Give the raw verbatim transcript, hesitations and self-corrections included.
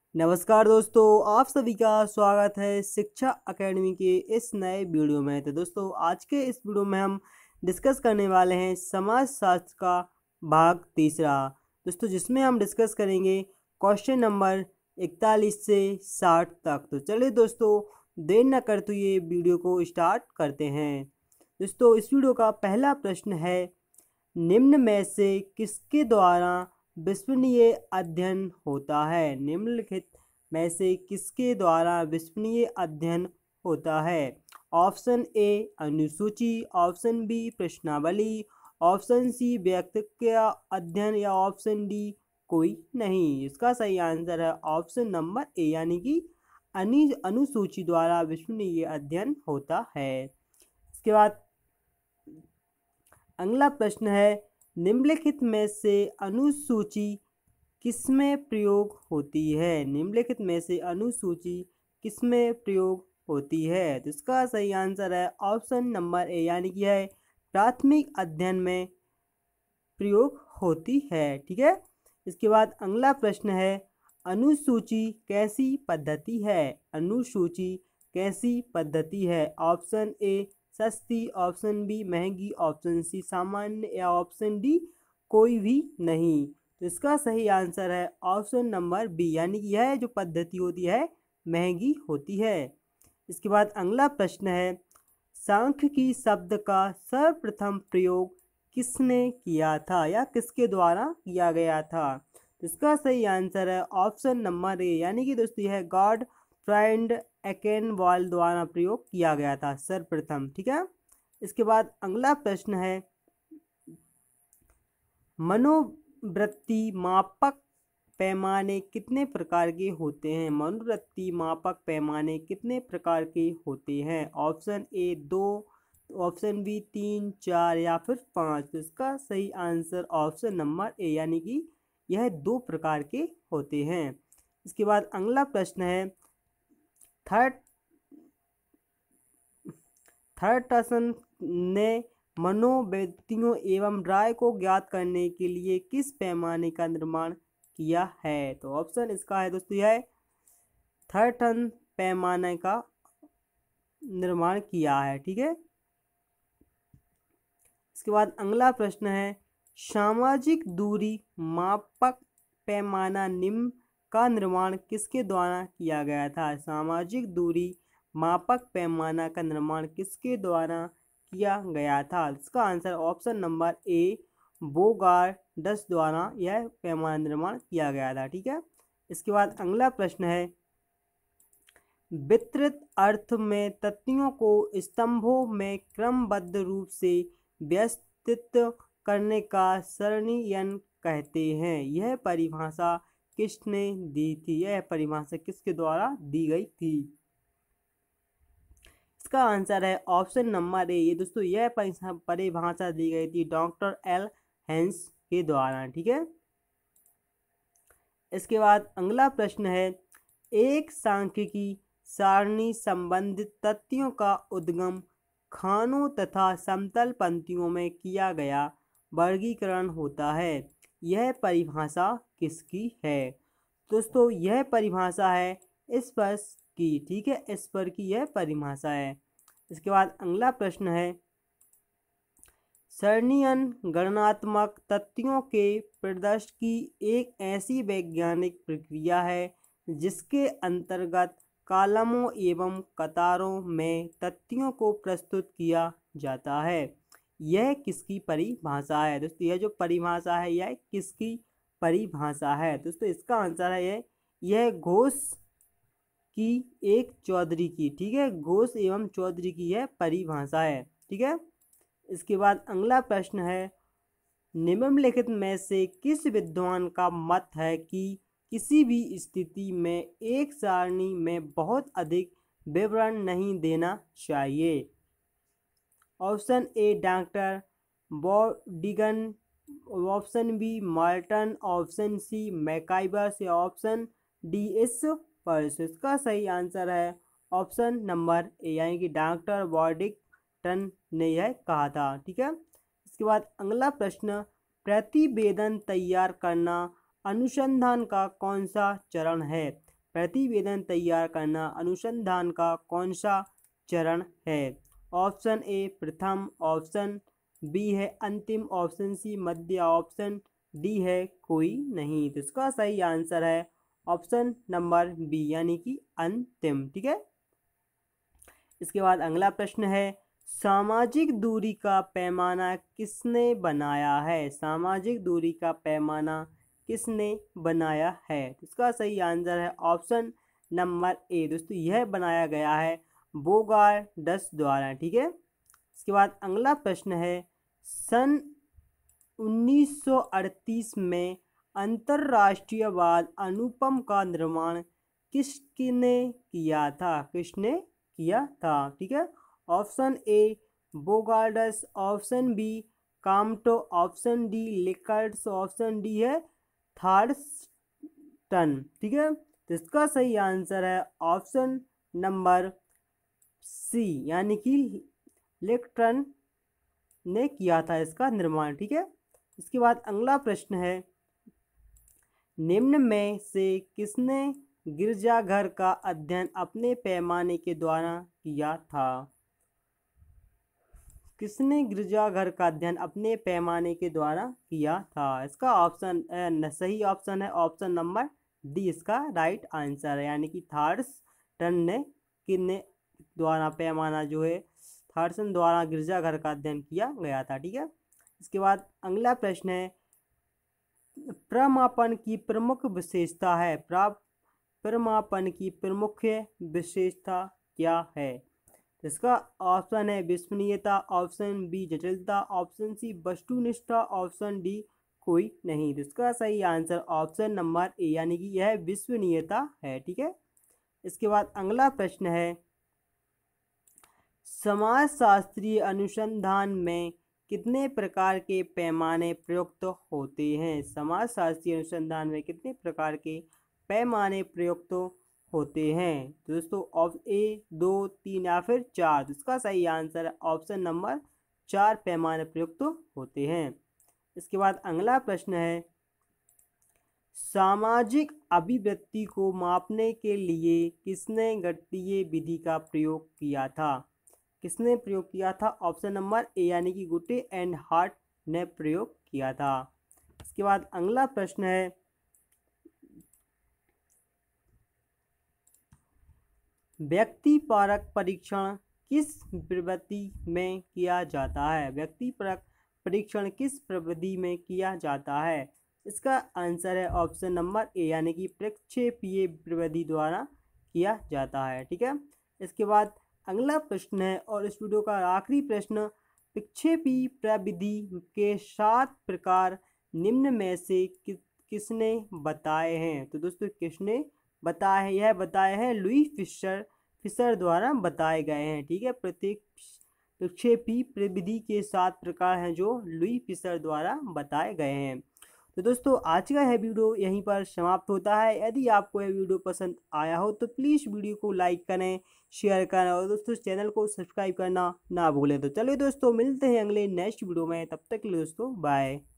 नमस्कार दोस्तों, आप सभी का स्वागत है शिक्षा अकेडमी के इस नए वीडियो में। तो दोस्तों, आज के इस वीडियो में हम डिस्कस करने वाले हैं समाजशास्त्र का भाग तीसरा। दोस्तों, जिसमें हम डिस्कस करेंगे क्वेश्चन नंबर इकतालीस से साठ तक। तो चलिए दोस्तों, देर न करते हुए वीडियो को स्टार्ट करते हैं। दोस्तों, इस वीडियो का पहला प्रश्न है, निम्न में से किसके द्वारा विश्वसनीय अध्ययन होता है? निम्नलिखित में से किसके द्वारा विश्वसनीय अध्ययन होता है? ऑप्शन ए अनुसूची, ऑप्शन बी प्रश्नावली, ऑप्शन सी व्यक्तित्व अध्ययन या ऑप्शन डी कोई नहीं। इसका सही आंसर है ऑप्शन नंबर ए, यानी कि अनु अनुसूची द्वारा विश्वसनीय अध्ययन होता है। इसके बाद अगला प्रश्न है, निम्नलिखित में से अनुसूची किसमें प्रयोग होती है? निम्नलिखित में से अनुसूची किसमें प्रयोग होती है? तो इसका सही आंसर है ऑप्शन नंबर ए, यानी कि है प्राथमिक अध्ययन में प्रयोग होती है। ठीक है। इसके बाद अगला प्रश्न है, अनुसूची कैसी पद्धति है? अनुसूची कैसी पद्धति है? ऑप्शन ए सस्ती, ऑप्शन बी महंगी, ऑप्शन सी सामान्य या ऑप्शन डी कोई भी नहीं। तो इसका सही आंसर है ऑप्शन नंबर बी, यानी कि यह जो पद्धति होती है महंगी होती है। इसके बाद अगला प्रश्न है, सांख्यिकी शब्द का सर्वप्रथम प्रयोग किसने किया था या किसके द्वारा किया गया था? तो इसका सही आंसर है ऑप्शन नंबर ए, यानी कि दोस्तों यह गॉड फ्राइंड एकेनबॉल द्वारा प्रयोग किया गया था सर्वप्रथम। ठीक है। इसके बाद अगला प्रश्न है, मनोवृत्ति मापक पैमाने कितने प्रकार के होते हैं? मनोवृत्ति मापक पैमाने कितने प्रकार के होते हैं? ऑप्शन ए दो, ऑप्शन बी तीन, चार या फिर पाँच। तो इसका सही आंसर ऑप्शन नंबर ए, यानी कि यह दो प्रकार के होते हैं। इसके बाद अगला प्रश्न है, थर्ड थर्टसन ने मनोवृत्तियों एवं राय को ज्ञात करने के लिए किस पैमाने का निर्माण किया है? तो ऑप्शन इसका है दोस्तों यह थर्टन पैमाने का निर्माण किया है। ठीक है। इसके बाद अगला प्रश्न है, सामाजिक दूरी मापक पैमाना निम्न का निर्माण किसके द्वारा किया गया था? सामाजिक दूरी मापक पैमाना का निर्माण किसके द्वारा किया गया था? इसका आंसर ऑप्शन नंबर ए बोगार्डस द्वारा यह पैमाना निर्माण किया गया था। ठीक है। इसके बाद अगला प्रश्न है, विस्तृत अर्थ में तथ्यों को स्तंभों में क्रमबद्ध रूप से व्यवस्थित करने का सरणीयन कहते हैं। यह परिभाषा किसने दी थी? यह परिभाषा किसके द्वारा दी गई थी? इसका आंसर है ऑप्शन नंबर ए, ये दोस्तों यह परिभाषा दी गई थी डॉक्टर एल हेंस के द्वारा। ठीक है। इसके बाद अगला प्रश्न है, एक सांख्यिकी सारणी संबंधित तथ्यों का उद्गम खानों तथा समतल पंक्तियों में किया गया वर्गीकरण होता है। यह परिभाषा किसकी है? दोस्तों यह परिभाषा है स्पर्श की। ठीक है, स्पर्श की यह परिभाषा है। इसके बाद अगला प्रश्न है, सरणीयन गणनात्मक तथ्यों के प्रदर्शन की एक ऐसी वैज्ञानिक प्रक्रिया है जिसके अंतर्गत कॉलमों एवं कतारों में तथ्यों को प्रस्तुत किया जाता है। यह किसकी परिभाषा है? दोस्तों यह जो परिभाषा है यह किसकी परिभाषा है? दोस्तों इसका आंसर है यह यह घोष की एक चौधरी की। ठीक है, घोष एवं चौधरी की यह परिभाषा है। ठीक है। इसके बाद अगला प्रश्न है, निम्नलिखित में से किस विद्वान का मत है कि किसी भी स्थिति में एक सारणी में बहुत अधिक विवरण नहीं देना चाहिए? ऑप्शन ए डॉक्टर बॉडिगन, option B Merton, option C MacIvers या ऑप्शन डी इस पर्स। इसका सही आंसर है ऑप्शन नंबर ए, यानी कि डॉक्टर बॉडिगटन ने यह कहा था। ठीक है। इसके बाद अगला प्रश्न, प्रतिवेदन तैयार करना अनुसंधान का कौन सा चरण है? प्रतिवेदन तैयार करना अनुसंधान का कौन सा चरण है? ऑप्शन ए प्रथम, ऑप्शन बी है अंतिम, ऑप्शन सी मध्य, ऑप्शन डी है कोई नहीं। तो इसका सही आंसर है ऑप्शन नंबर बी यानी कि अंतिम। ठीक है। इसके बाद अगला प्रश्न है, सामाजिक दूरी का पैमाना किसने बनाया है? सामाजिक दूरी का पैमाना किसने बनाया है? इसका सही आंसर है ऑप्शन नंबर ए दोस्तों, यह बनाया गया है बोगार्डस द्वारा। ठीक है। इसके बाद अगला प्रश्न है, सन उन्नीस सौ अड़तीस में अंतर्राष्ट्रीयवाद अनुपम का निर्माण किसने किया था? किसने किया था? ठीक है। Option A Bogardus, option B Comte, option D Likert's, option D है थॉर्स्टन। ठीक है। तो इसका सही आंसर है ऑप्शन नंबर सी यानी कि लिकर्टन ने किया था इसका निर्माण। ठीक है। इसके बाद अगला प्रश्न है, निम्न में से किसने गिरजाघर का अध्ययन अपने पैमाने के द्वारा किया था? किसने गिरजाघर का अध्ययन अपने पैमाने के द्वारा किया था? इसका ऑप्शन सही ऑप्शन है ऑप्शन नंबर डी, इसका राइट आंसर है यानी कि थॉर्स्टन ने किसने द्वारा पैमाना जो है थॉर्स्टन द्वारा गिरजाघर का अध्ययन किया गया था। ठीक है। इसके बाद अगला प्रश्न है, प्रमापन की प्रमुख विशेषता है प्रमापन की प्रमुख विशेषता क्या है? इसका ऑप्शन है विश्वसनीयता, ऑप्शन बी जटिलता, ऑप्शन सी वस्तुनिष्ठता, ऑप्शन डी कोई नहीं। तो इसका सही आंसर ऑप्शन नंबर ए यानी कि यह विश्वसनीयता है। ठीक है। इसके बाद अगला प्रश्न है, समाजशास्त्रीय अनुसंधान में कितने प्रकार के पैमाने प्रयुक्त होते हैं? समाजशास्त्रीय अनुसंधान में कितने प्रकार के पैमाने प्रयुक्त होते हैं? तो दोस्तों ऑप्शन ए, दो, तीन या फिर चार। तो इसका सही आंसर है ऑप्शन नंबर चार पैमाने प्रयुक्त होते हैं। इसके बाद अगला प्रश्न है, सामाजिक अभिव्यक्ति को मापने के लिए किसने गणितीय विधि का प्रयोग किया था? किसने प्रयोग किया था? ऑप्शन नंबर ए यानी कि गुटे एंड हार्ट ने प्रयोग किया था। इसके बाद अगला प्रश्न है, व्यक्तिपरक परीक्षण किस प्रवृत्ति में किया जाता है? व्यक्तिपरक परीक्षण किस प्रविधि में किया जाता है? इसका आंसर है ऑप्शन नंबर ए यानी कि प्रक्षेपीय प्रविधि द्वारा किया जाता है। ठीक है। इसके बाद अगला प्रश्न है और इस वीडियो का आखिरी प्रश्न, प्रक्षेपी प्रविधि के सात प्रकार निम्न में से कि, किसने बताए हैं? तो दोस्तों किसने बताया है? यह बताए हैं लुई फिशर फिशर द्वारा बताए गए हैं। ठीक है। प्रत्येक प्रक्षेपी प्रविधि के सात प्रकार हैं जो लुई फिशर द्वारा बताए गए हैं। तो दोस्तों आज का यह वीडियो यहीं पर समाप्त होता है। यदि आपको यह वीडियो पसंद आया हो तो प्लीज़ वीडियो को लाइक करें, शेयर करें और दोस्तों चैनल को सब्सक्राइब करना ना भूलें। तो चलिए दोस्तों मिलते हैं अगले नेक्स्ट वीडियो में, तब तक के लिए दोस्तों बाय।